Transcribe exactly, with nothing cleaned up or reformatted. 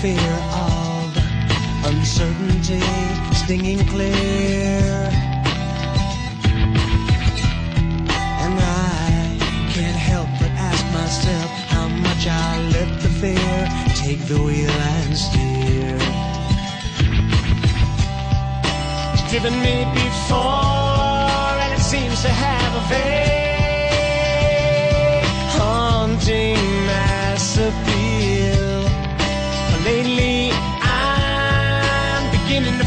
fear of uncertainty stinging clear, and I can't help but ask myself how much I let the fear take the wheel and steer. It's driven me before, and it seems to have a very haunting mass appeal. Lately I'm beginning to